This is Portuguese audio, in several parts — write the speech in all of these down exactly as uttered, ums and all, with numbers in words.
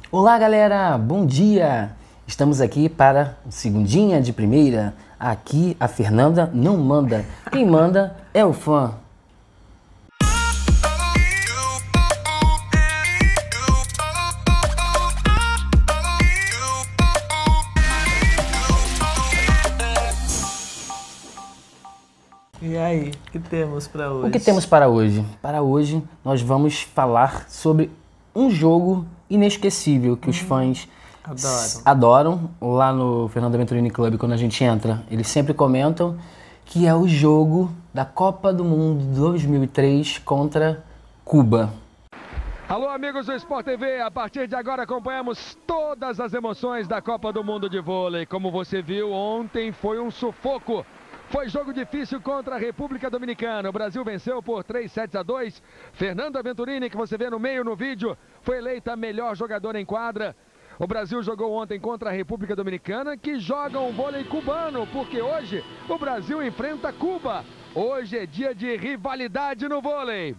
Olá, galera! Bom dia! Estamos aqui para o Segundinha de Primeira. Aqui a Fernanda não manda. Quem manda é o fã. E aí, o que temos para hoje? O que temos para hoje? Para hoje nós vamos falar sobre um jogo inesquecível que os hum, fãs adoram. adoram. Lá no Fernanda Venturini Club, quando a gente entra, eles sempre comentam que é o jogo da Copa do Mundo dois mil e três contra Cuba. Alô, amigos do Sport T V, a partir de agora acompanhamos todas as emoções da Copa do Mundo de vôlei. Como você viu, ontem foi um sufoco. Foi jogo difícil contra a República Dominicana. O Brasil venceu por três sets a dois. Fernanda Venturini, que você vê no meio no vídeo, foi eleita a melhor jogadora em quadra. O Brasil jogou ontem contra a República Dominicana, que joga um vôlei cubano, porque hoje o Brasil enfrenta Cuba. Hoje é dia de rivalidade no vôlei.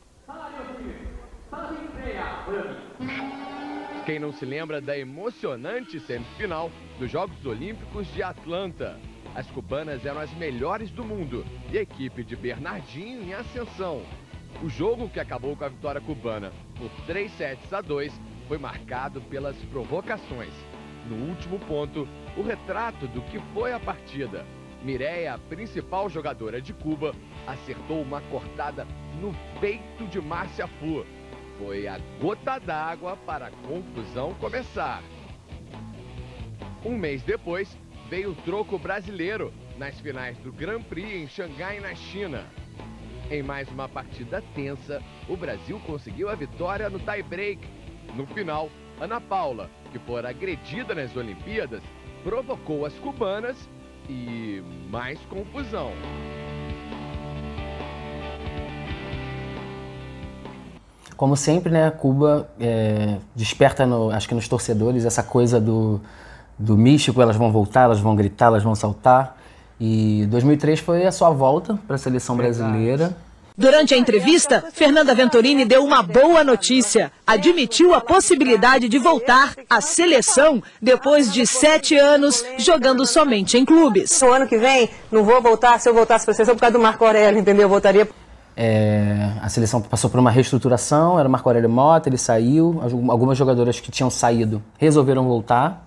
Quem não se lembra da emocionante semifinal dos Jogos Olímpicos de Atlanta? As cubanas eram as melhores do mundo e a equipe de Bernardinho em ascensão. O jogo, que acabou com a vitória cubana por três sets a dois, foi marcado pelas provocações. No último ponto, o retrato do que foi a partida. Mireia, a principal jogadora de Cuba, acertou uma cortada no peito de Márcia Fu. Foi a gota d'água para a confusão começar. Um mês depois, veio o troco brasileiro nas finais do Grand Prix em Xangai, na China. Em mais uma partida tensa, o Brasil conseguiu a vitória no tie-break. No final, Ana Paula, que for agredida nas Olimpíadas, provocou as cubanas e mais confusão. Como sempre, né, Cuba é, desperta, no, acho que nos torcedores, essa coisa do, do místico. Elas vão voltar, elas vão gritar, elas vão saltar. E dois mil e três foi a sua volta para a seleção brasileira. Durante a entrevista, Fernanda Venturini deu uma boa notícia. Admitiu a possibilidade de voltar à seleção depois de sete anos jogando somente em clubes. No ano que vem, não vou voltar, se eu voltasse para a seleção por causa do Marco Aurélio, entendeu? Eu voltaria... É, a seleção passou por uma reestruturação, era o Marco Aurélio Mota, ele saiu, algumas jogadoras que tinham saído resolveram voltar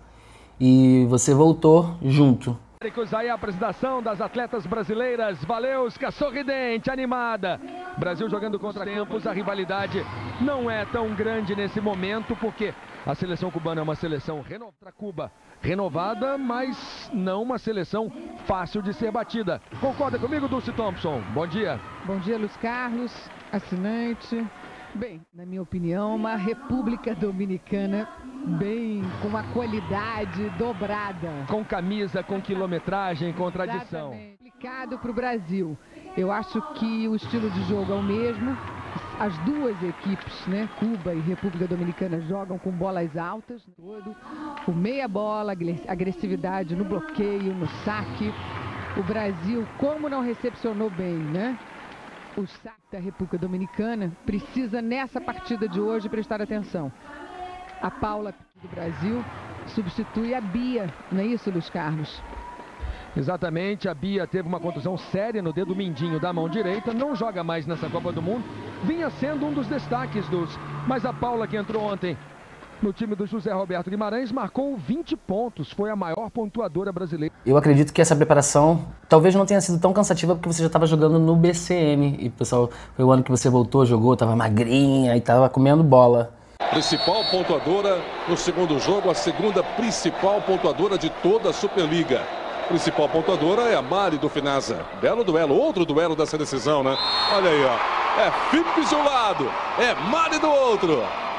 e você voltou junto. Aí a apresentação das atletas brasileiras. Valeuska, sorridente, animada. Brasil jogando contra tempos. A rivalidade não é tão grande nesse momento, porque a seleção cubana é uma seleção renovada. Cuba renovada, mas não uma seleção fácil de ser batida. Concorda comigo, Dulce Thompson? Bom dia. Bom dia, Luiz Carlos, assinante. Bem, na minha opinião, uma República Dominicana bem com uma qualidade dobrada. Com camisa, com quilometragem, com tradição. Exatamente. Complicado para o Brasil. Eu acho que o estilo de jogo é o mesmo. As duas equipes, né, Cuba e República Dominicana, jogam com bolas altas. Todo. O meia bola, agressividade no bloqueio, no saque. O Brasil, como não recepcionou bem, né? O saque da República Dominicana precisa, nessa partida de hoje, prestar atenção. A Paula do Brasil substitui a Bia, não é isso, Luiz Carlos? Exatamente, a Bia teve uma contusão séria no dedo mindinho da mão direita, não joga mais nessa Copa do Mundo, vinha sendo um dos destaques dos... Mas a Paula, que entrou ontem no time do José Roberto Guimarães, marcou vinte pontos, foi a maior pontuadora brasileira. Eu acredito que essa preparação talvez não tenha sido tão cansativa porque você já estava jogando no B C M. E, pessoal, foi o ano que você voltou, jogou, estava magrinha e estava comendo bola. Principal pontuadora no segundo jogo, a segunda principal pontuadora de toda a Superliga. Principal pontuadora é a Mari do Finasa. Belo duelo, outro duelo dessa decisão, né? Olha aí, ó. É Philips de um lado, é Mari do outro.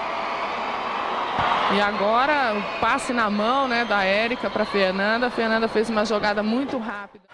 E agora o passe na mão, né, da Érica para Fernanda. A Fernanda fez uma jogada muito rápida.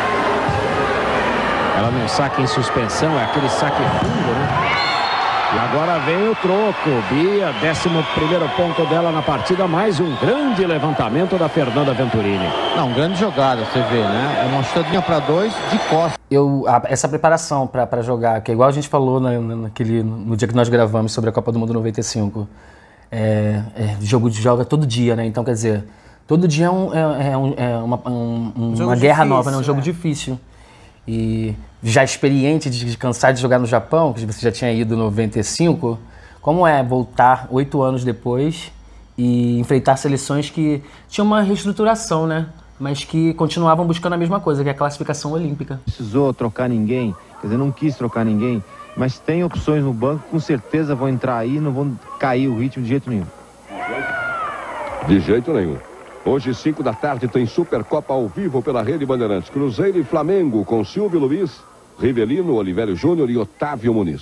Ela num saque em suspensão, é aquele saque fundo, né? E agora agora vem o troco. Bia, décimo primeiro ponto dela na partida, mais um grande levantamento da Fernanda Venturini. Não, grande jogada, você vê, né? É uma chutadinha para dois de costas. Eu, a, essa preparação para jogar, que é igual a gente falou na, naquele, no dia que nós gravamos sobre a Copa do Mundo noventa e cinco, é, é, jogo de joga todo dia, né? Então, quer dizer, todo dia é, um, é, é, um, é uma, um, uma um guerra difícil, nova, né? Um jogo é. difícil. E já experiente de, de cansar de jogar no Japão, que você já tinha ido em noventa e cinco, como é voltar oito anos depois e enfrentar seleções que tinham uma reestruturação, né? Mas que continuavam buscando a mesma coisa, que é a classificação olímpica. Precisou trocar ninguém, quer dizer, não quis trocar ninguém, mas tem opções no banco, com certeza vão entrar aí, não vão cair o ritmo de jeito nenhum. De jeito nenhum. Hoje, cinco da tarde, tem Supercopa ao vivo pela Rede Bandeirantes. Cruzeiro e Flamengo, com Silvio Luiz, Rivelino, Olivério Júnior e Otávio Muniz.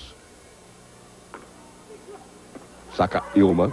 Saca Ilma.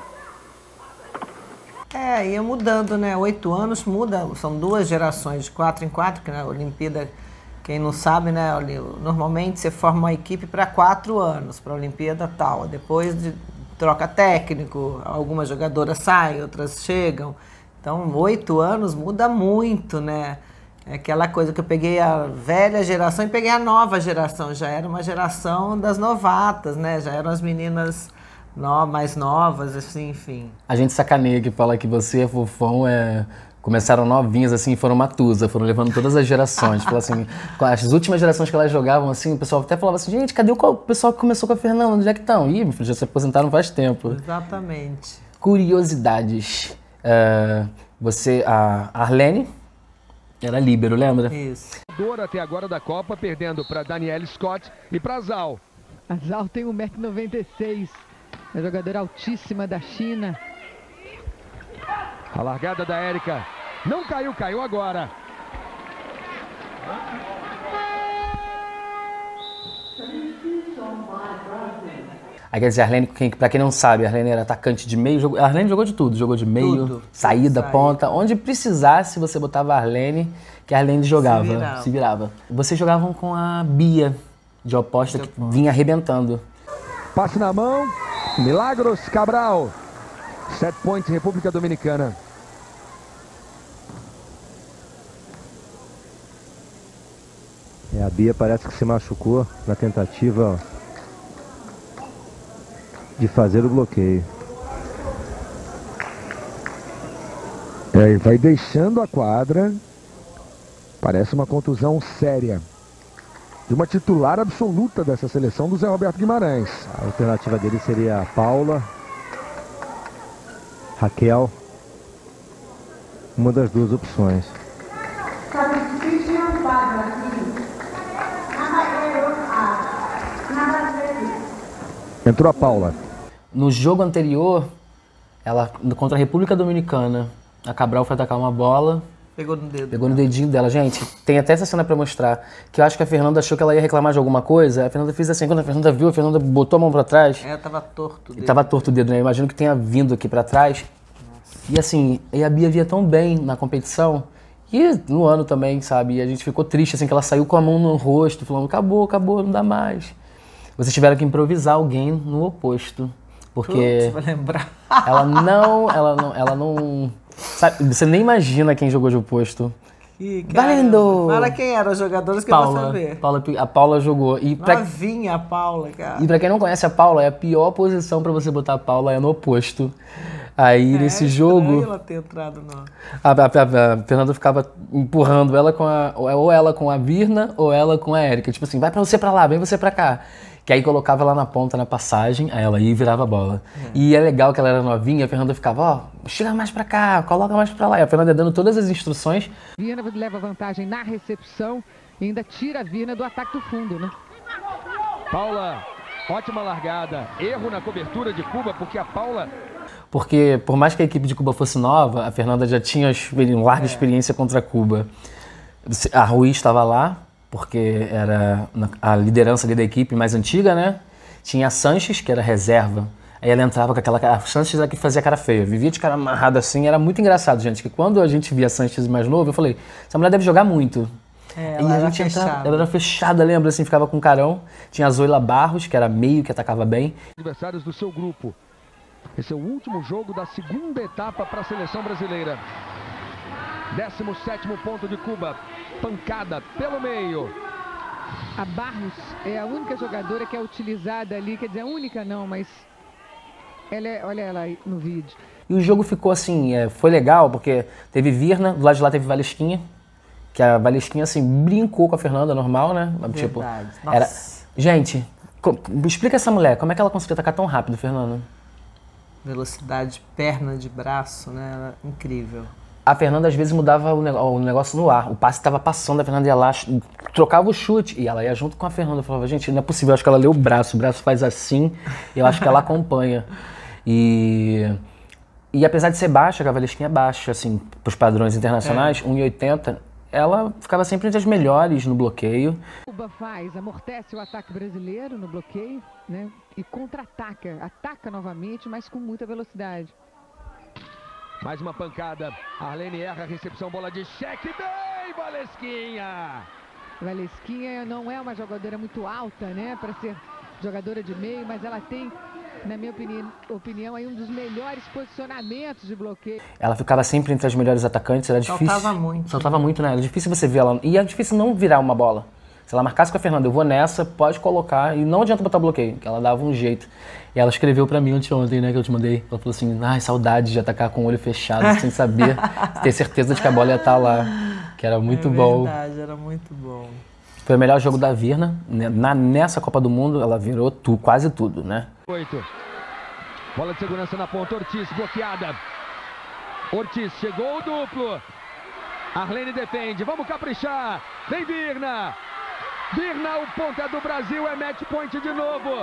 É, ia mudando, né? Oito anos muda, são duas gerações, de quatro em quatro, que na Olimpíada, quem não sabe, né? Normalmente você forma uma equipe para quatro anos, para a Olimpíada tal. Depois de troca técnico, algumas jogadoras saem, outras chegam. Então, oito anos muda muito, né? É aquela coisa que eu peguei a velha geração e peguei a nova geração. Já era uma geração das novatas, né? Já eram as meninas no, mais novas, assim, enfim. A gente sacaneia que fala que você, Fofão, é... começaram novinhas, assim, foram Matusa, foram levando todas as gerações. Fala assim, as últimas gerações que elas jogavam, assim, o pessoal até falava assim, gente, cadê o pessoal que começou com a Fernanda? Onde é que estão? Ih, já se aposentaram faz tempo. Exatamente. Curiosidades. Uh, você, a Arlene, era líbero, lembra? Isso. Até agora da Copa, perdendo para Danielle Scott e para Zhao. A Zhao tem um metro e noventa e seis, é jogadora altíssima da China. A largada da Érica não caiu, caiu agora. Aí quer dizer, a Arlene, quem, pra quem não sabe, a Arlene era atacante de meio, jogou, a Arlene jogou de tudo, jogou de meio, tudo. saída, Saí. ponta, onde precisasse você botava a Arlene, que a Arlene jogava, se virava. Se virava. Vocês jogavam com a Bia, de oposta, de que oposta. vinha arrebentando. Passe na mão, Milagros Cabral, set point República Dominicana. É, a Bia parece que se machucou na tentativa de fazer o bloqueio. É, vai deixando a quadra. Parece uma contusão séria de uma titular absoluta dessa seleção do Zé Roberto Guimarães. A alternativa dele seria a Paula, Raquel, uma das duas opções. Entrou a Paula. No jogo anterior, ela contra a República Dominicana, a Cabral foi atacar uma bola. Pegou no dedo. Pegou no dedinho dela. Gente, tem até essa cena pra mostrar. Que eu acho que a Fernanda achou que ela ia reclamar de alguma coisa. A Fernanda fez assim. Quando a Fernanda viu, a Fernanda botou a mão pra trás. É, tava torto o dedo. Tava torto o dedo, né? Eu imagino que tenha vindo aqui pra trás. Nossa. E assim, e a Bia via tão bem na competição. E no ano também, sabe? E a gente ficou triste, assim, que ela saiu com a mão no rosto, falando, acabou, acabou, não dá mais. Vocês tiveram que improvisar alguém no oposto. Porque Putz, vou lembrar. ela não, ela não, ela não... Sabe, você nem imagina quem jogou de oposto. Que Valendo! Fala quem eram os jogadores que Paula, eu vou saber. Paula, a Paula jogou. E pra, Novinha a Paula, cara. E pra quem não conhece a Paula, é a pior posição pra você botar a Paula, é no oposto. Aí, é, nesse jogo... ela ter entrado no... a, a, a, a Fernanda ficava empurrando ela com a... Ou ela com a Virna, ou ela com a Érica. Tipo assim, vai pra você pra lá, vem você pra cá. Que aí colocava ela na ponta, na passagem, aí ela ia e virava a bola. É. E é legal que ela era novinha, a Fernanda ficava, ó, oh, chega mais pra cá, coloca mais pra lá. E a Fernanda dando todas as instruções. Virna leva vantagem na recepção e ainda tira a Virna do ataque do fundo, né? Paula, ótima largada. Erro na cobertura de Cuba, porque a Paula... Porque, por mais que a equipe de Cuba fosse nova, a Fernanda já tinha uma larga é. experiência contra Cuba. A Ruiz estava lá, porque era a liderança ali da equipe mais antiga, né? Tinha a Sanches, que era reserva. Aí ela entrava com aquela cara... A Sanches era que fazia cara feia. Vivia de cara amarrada assim. Era muito engraçado, gente. Que quando a gente via a Sanches mais novo, eu falei, essa mulher deve jogar muito. É, e ela a era gente entrava, fechada. ela era fechada, lembra? Assim, ficava com carão. Tinha a Zoila Barros, que era meio, que atacava bem. Adversários do seu grupo. Esse é o último jogo da segunda etapa para a seleção brasileira. décimo sétimo ponto de Cuba. Pancada pelo meio. A Barros é a única jogadora que é utilizada ali, quer dizer, a única não, mas ela é, olha ela aí no vídeo. E o jogo ficou assim, é, foi legal, porque teve Virna, do lado de lá teve Valesquinha, que a Valesquinha, assim, brincou com a Fernanda, normal, né? Tipo, Verdade. era... Nossa. Gente, co- explica essa mulher, como é que ela conseguiu atacar tão rápido, Fernanda? Velocidade de perna, de braço, né? Era incrível. A Fernanda às vezes mudava o, negócio, o negócio no ar. O passe estava passando, a Fernanda ia lá, trocava o chute e ela ia junto com a Fernanda. Eu falava, gente, não é possível, eu acho que ela lê o braço, o braço faz assim, eu acho que ela acompanha. E, e apesar de ser baixa, a Valesquinha é baixa, assim, para os padrões internacionais, é. um e oitenta, ela ficava sempre entre as melhores no bloqueio. Cuba faz, amortece o ataque brasileiro no bloqueio, né? E contra-ataca, ataca novamente, mas com muita velocidade. Mais uma pancada. Arlene erra a recepção, bola de cheque. Bem, Valesquinha! Valesquinha não é uma jogadora muito alta, né? Para ser jogadora de meio, mas ela tem, na minha opinião, opinião aí um dos melhores posicionamentos de bloqueio. Ela ficava sempre entre as melhores atacantes, era difícil. Saltava muito. Saltava muito, né? Era difícil você ver ela. E é difícil não virar uma bola. Se ela marcasse com a Fernanda, eu vou nessa, pode colocar, e não adianta botar bloqueio, que ela dava um jeito. E ela escreveu pra mim ontem, né, que eu te mandei. Ela falou assim, ai, saudade de atacar com o olho fechado, sem saber, ter certeza de que a bola ia estar lá. Que era muito é bom. Verdade, era muito bom. Foi o melhor jogo da Virna. Na, nessa Copa do Mundo, ela virou tu, quase tudo, né? Oito. Bola de segurança na ponta, Ortiz bloqueada. Ortiz chegou o duplo. Arlene defende, vamos caprichar. Vem Virna. Virna, o ponto é do Brasil, é match point de novo.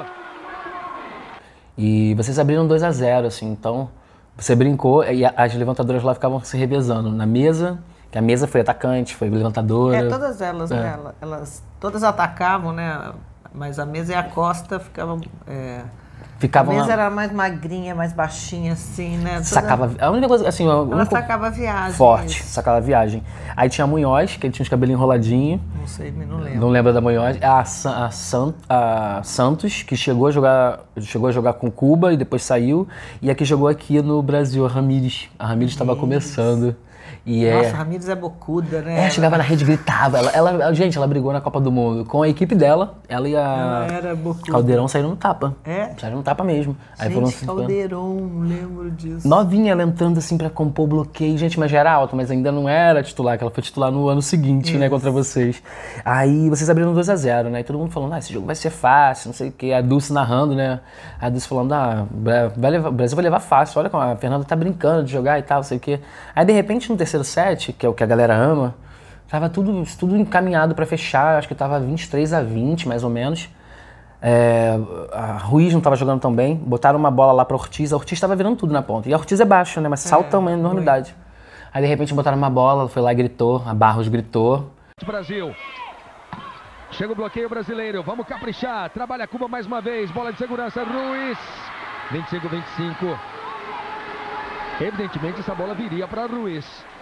E vocês abriram dois a zero, assim, então você brincou e as levantadoras lá ficavam se revezando na mesa, que a mesa foi atacante, foi levantadora. É, todas elas, é. né? Elas, todas atacavam, né? Mas a mesa e a costa ficavam... É... Ficavam a mesa lá... era mais magrinha, mais baixinha, assim, né? Toda... Sacava... A única coisa, assim... Ela único... sacava a viagem. Forte, isso. sacava a viagem. Aí tinha a Munhoz, que ele tinha os cabelinhos enroladinhos. Não sei, não lembro. Não lembro da Munhoz. A, San... a, San... a Santos, que chegou a, jogar... chegou a jogar com Cuba e depois saiu. E a que jogou aqui no Brasil, a Ramírez. A Ramírez estava começando. E Nossa, é... a Ramírez é bocuda, né? É, chegava na rede e gritava. Ela, ela, gente, ela brigou na Copa do Mundo com a equipe dela. Ela e a ela era bocuda. Caldeirão saíram no tapa. É? Saíram no tapa mesmo. Gente, Aí foram assim, Caldeirão, lembro disso. Novinha, ela entrando assim pra compor o bloqueio. Gente, mas já era alta, mas ainda não era titular, que ela foi titular no ano seguinte, Isso. né, contra vocês. Aí vocês abriram dois a zero, né? E todo mundo falando, ah, esse jogo vai ser fácil, não sei o quê. A Dulce narrando, né? A Dulce falando, ah, vai levar, o Brasil vai levar fácil. Olha como a Fernanda tá brincando de jogar e tal, não sei o quê. Aí, de repente, no terceiro set, que é o que a galera ama, tava tudo, tudo encaminhado para fechar, acho que tava vinte e três a vinte, mais ou menos. É, a Ruiz não tava jogando tão bem, botaram uma bola lá pra Ortiz, a Ortiz tava virando tudo na ponta. E a Ortiz é baixa, né, mas é, salta uma enormidade. Foi. Aí de repente botaram uma bola, ela foi lá e gritou, a Barros gritou. Brasil. Chega o bloqueio brasileiro, vamos caprichar, trabalha a Cuba mais uma vez, bola de segurança, Ruiz. vinte e cinco a vinte e cinco. Evidentemente essa bola viria para Ruiz.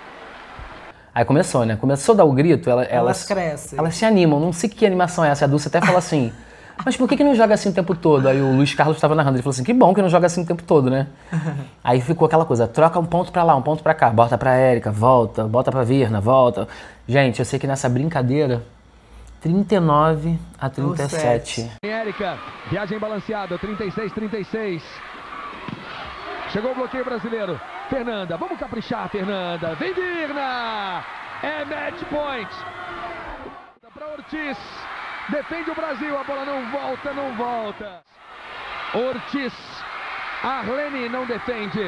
Aí começou, né? Começou a dar o grito, ela, elas, elas crescem. Elas se animam, não sei que animação é essa. A Dulce até fala assim, mas por que, que não joga assim o tempo todo? Aí o Luiz Carlos estava narrando, ele falou assim, que bom que não joga assim o tempo todo, né? Aí ficou aquela coisa, troca um ponto pra lá, um ponto pra cá, bota pra Érica, volta, bota pra Virna, volta. Gente, eu sei que nessa brincadeira, trinta e nove a trinta e sete. Érica, viagem balanceada, trinta e seis a trinta e seis. Chegou o bloqueio brasileiro. Fernanda, vamos caprichar, Fernanda. Vem Virna! É match point. Para Ortiz. Defende o Brasil. A bola não volta, não volta. Ortiz. Arlene não defende.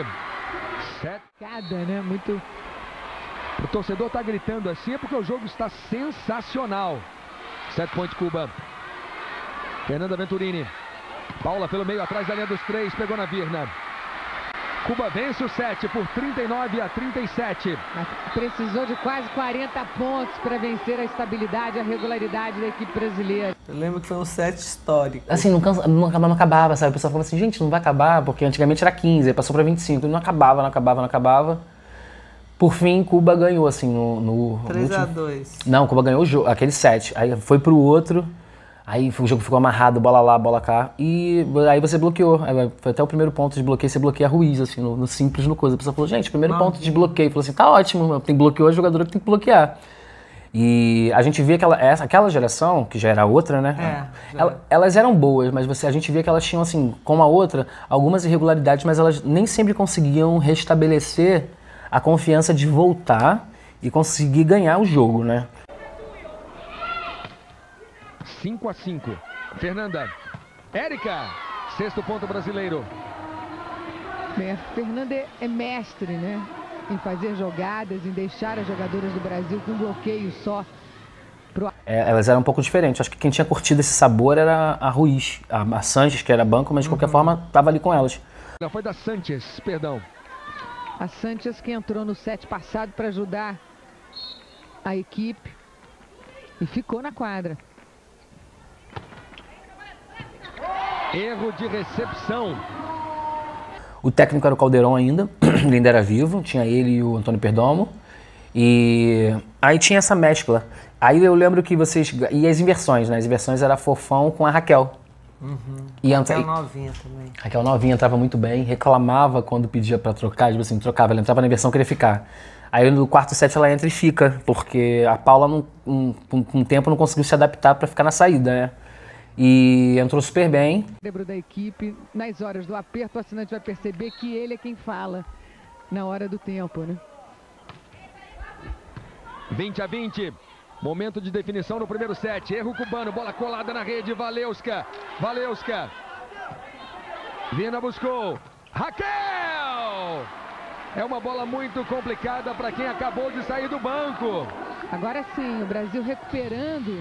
Cada, né? Muito. O torcedor tá gritando assim é porque o jogo está sensacional. Sete point Cuba. Fernanda Venturini. Paula pelo meio, atrás da linha dos três. Pegou na Virna. Cuba vence o set por trinta e nove a trinta e sete. Precisou de quase quarenta pontos para vencer a estabilidade e a regularidade da equipe brasileira. Eu lembro que foi um set histórico. Assim, não, cansa, não, não acabava, sabe? O pessoal falava assim, gente, não vai acabar, porque antigamente era quinze, aí passou para vinte e cinco, e não acabava, não acabava, não acabava. Por fim, Cuba ganhou, assim, no... no três a dois. Não, Cuba ganhou o jogo, aquele set. Aí foi pro outro, aí o jogo ficou amarrado, bola lá, bola cá. E aí você bloqueou. Aí foi até o primeiro ponto de bloqueio, você bloqueia a Ruiz, assim, no, no simples, no coisa. A pessoa falou, gente, primeiro Não. ponto de bloqueio. Falou assim, tá ótimo, tem que bloquear a jogadora que tem que bloquear. E a gente via que ela, essa, aquela geração, que já era outra, né? É, ela, elas eram boas, mas você, a gente via que elas tinham, assim, como a outra, algumas irregularidades, mas elas nem sempre conseguiam restabelecer a confiança de voltar e conseguir ganhar o jogo, né? cinco a cinco. Fernanda. Érica. Sexto ponto brasileiro. Bem, a Fernanda é mestre, né? Em fazer jogadas, em deixar as jogadoras do Brasil com um bloqueio só. Pro... É, elas eram um pouco diferentes. Acho que quem tinha curtido esse sabor era a Ruiz, a, a Sanches, que era banco, mas de qualquer uhum. forma estava ali com elas. Não, foi da Sanches, perdão. A Sanches que entrou no set passado para ajudar a equipe e ficou na quadra. Erro de recepção. O técnico era o Caldeirão ainda, ele ainda era vivo, tinha ele e o Antônio Perdomo. E aí tinha essa mescla. Aí eu lembro que vocês... E as inversões, né? As inversões era Fofão com a Raquel. Uhum. E Raquel novinha também. Raquel novinha entrava muito bem, reclamava quando pedia pra trocar, tipo assim, trocava, ela entrava na inversão, queria ficar. Aí no quarto set ela entra e fica, porque a Paula, não, um, um, um tempo, não conseguiu se adaptar pra ficar na saída, né? E entrou super bem. Cérebro da equipe, nas horas do aperto, o assinante vai perceber que ele é quem fala na hora do tempo, né? vinte a vinte. Momento de definição no primeiro set. Erro cubano, bola colada na rede. Valeuska. Valeuska. Vina buscou. Raquel! É uma bola muito complicada para quem acabou de sair do banco. Agora sim, o Brasil recuperando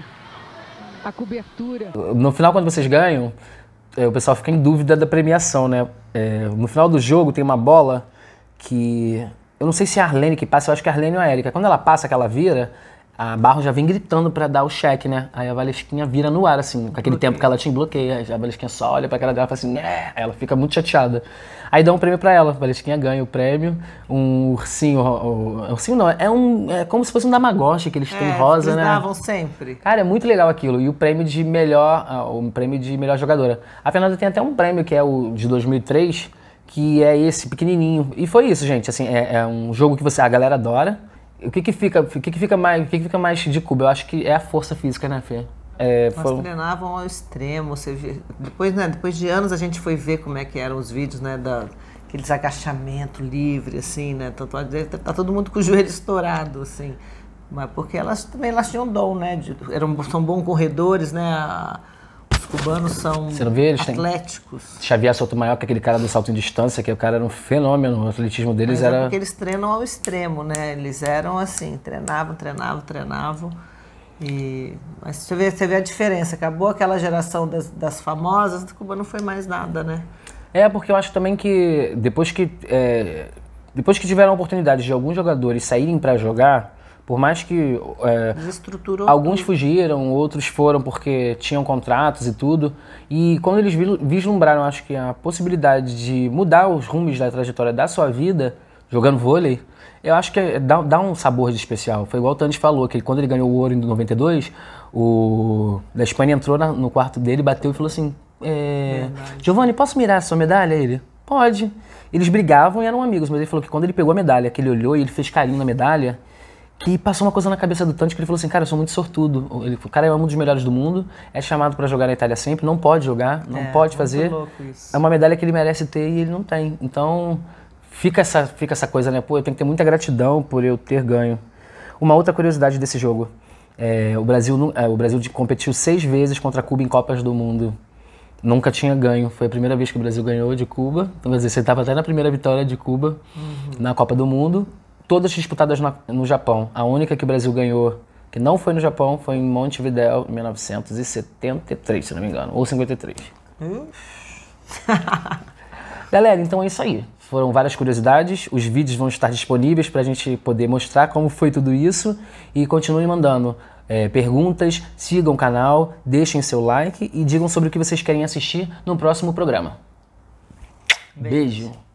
a cobertura. No final, quando vocês ganham, o pessoal fica em dúvida da premiação, né? É, no final do jogo tem uma bola que... Eu não sei se é a Arlene que passa, eu acho que é a Arlene ou a Érica. Quando ela passa, que ela vira, a Barro já vem gritando pra dar o cheque, né? Aí a Valesquinha vira no ar, assim, com aquele bloqueio. Tempo que ela tinha bloqueio. A Valesquinha só olha pra cara dela e fala assim, né? Ela fica muito chateada. Aí dá um prêmio pra ela. A Valesquinha ganha o prêmio. Um ursinho, um ursinho não, é, um, é como se fosse um Tamagotchi que eles têm é, rosa, eles né? davam sempre. Cara, é muito legal aquilo. E o prêmio de melhor, o prêmio de melhor jogadora. A Fernanda tem até um prêmio que é o de dois mil e três, que é esse pequenininho. E foi isso, gente. Assim, é, é um jogo que você, a galera adora. O que que fica, o que que fica mais, o que que fica mais de Cuba? Eu acho que é a força física, né, Fê? É, Nós foi... treinavam ao extremo. Você vê, depois, né, depois de anos a gente foi ver como é que eram os vídeos, né, da aqueles agachamento livre, assim, né? Tá, tá todo mundo com o joelho estourado, assim. Mas porque elas também elas tinham dom, né? De, eram, são bons corredores, né? A, os cubanos são Você não vê? Eles atléticos. Têm Xavier Sotomayor, que é aquele cara do salto em distância, que o cara era um fenômeno, o atletismo deles Mas era... É porque eles treinam ao extremo, né? Eles eram assim, treinavam, treinavam, treinavam. E... Mas você vê, você vê a diferença. Acabou aquela geração das, das famosas, do Cuba não foi mais nada, né? É, porque eu acho também que depois que, é, depois que tiveram a oportunidade de alguns jogadores saírem para jogar, por mais que é, alguns tudo. fugiram, outros foram porque tinham contratos e tudo, e quando eles vislumbraram, acho que a possibilidade de mudar os rumos da trajetória da sua vida, jogando vôlei, eu acho que dá, dá um sabor de especial. Foi igual o Tandy falou, que quando ele ganhou o ouro em noventa e dois, o da Espanha entrou na, no quarto dele, bateu e falou assim, é, Giovanni, posso mirar a sua medalha? Ele, pode. Eles brigavam e eram amigos, mas ele falou que quando ele pegou a medalha, que ele olhou e ele fez carinho na medalha, que passou uma coisa na cabeça do Tandy, que ele falou assim, cara, eu sou muito sortudo. Ele, o cara é um dos melhores do mundo, é chamado para jogar na Itália sempre, não pode jogar, não é, pode fazer. É uma medalha que ele merece ter e ele não tem. Então, fica essa, fica essa coisa, né? Pô, eu tenho que ter muita gratidão por eu ter ganho. Uma outra curiosidade desse jogo, é, o Brasil, é, o Brasil competiu seis vezes contra Cuba em Copas do Mundo. Nunca tinha ganho. Foi a primeira vez que o Brasil ganhou de Cuba. Então, quer dizer, você estava até na primeira vitória de Cuba uhum. na Copa do Mundo. Todas disputadas na, no Japão. A única que o Brasil ganhou, que não foi no Japão, foi em Montevidéu, em mil novecentos e setenta e três, se não me engano. Ou cinquenta e três. Uhum. Galera, então é isso aí. Foram várias curiosidades. Os vídeos vão estar disponíveis para a gente poder mostrar como foi tudo isso. E continuem mandando É, perguntas, sigam o canal, deixem seu like e digam sobre o que vocês querem assistir no próximo programa. Beijo! Beijo.